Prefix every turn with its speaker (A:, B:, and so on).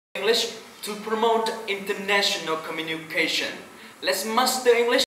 A: English to promote international communication. Let's master English.